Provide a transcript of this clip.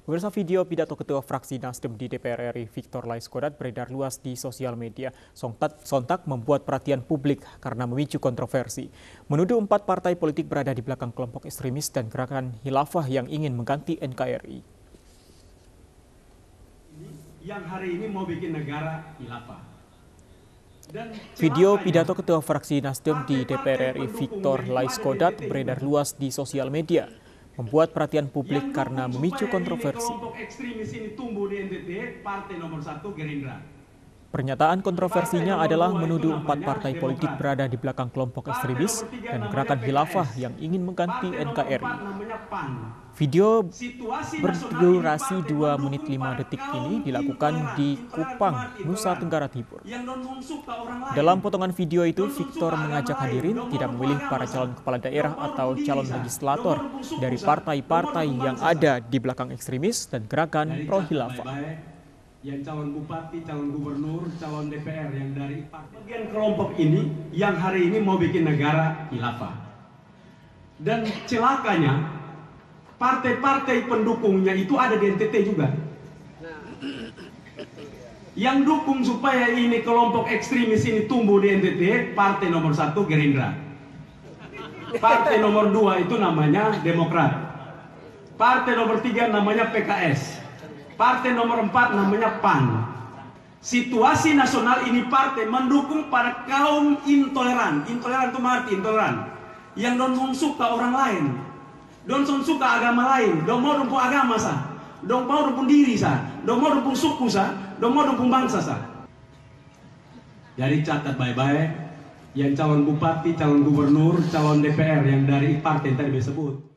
Pemirsa, video pidato Ketua Fraksi Nasdem di DPR RI Victor Laiskodat beredar luas di sosial media. Sontak membuat perhatian publik karena memicu kontroversi. Menuduh 4 partai politik berada di belakang kelompok ekstremis dan gerakan khilafah yang ingin mengganti NKRI. Yang hari ini mau bikin negara khilafah. Video pidato Ketua Fraksi Nasdem di DPR RI Victor Laiskodat beredar luas di sosial media, membuat perhatian publik karena memicu kontroversi. Pernyataan kontroversinya adalah menuduh 4 partai politik berada di belakang kelompok ekstremis dan gerakan khilafah yang ingin mengganti NKRI. Video berdurasi 2 menit 5 detik ini dilakukan di Kupang, Nusa Tenggara Timur. Dalam potongan video itu, Victor mengajak hadirin tidak memilih para calon kepala daerah atau calon legislator dari partai-partai yang ada di belakang ekstremis dan gerakan pro-khilafah. Yang calon bupati, calon gubernur, calon DPR yang dari bagian kelompok ini yang hari ini mau bikin negara khilafah. Dan celakanya, partai-partai pendukungnya itu ada di NTT juga. Yang dukung supaya ini kelompok ekstremis ini tumbuh di NTT, partai nomor 1 Gerindra. Partai nomor 2 itu namanya Demokrat. Partai nomor 3 namanya PKS. Partai nomor 4 namanya PAN. Situasi nasional ini partai mendukung para kaum intoleran. Intoleran itu arti intoleran. Yang don't suka orang lain. Don't suka agama lain. Don't mau rumpun agama sah. Don't mau rumpun diri sah. Don't mau rumpun suku sah. Don't mau rumpun bangsa sah. Jadi catat baik-baik. Yang calon bupati, calon gubernur, calon DPR yang dari partai yang tadi disebut.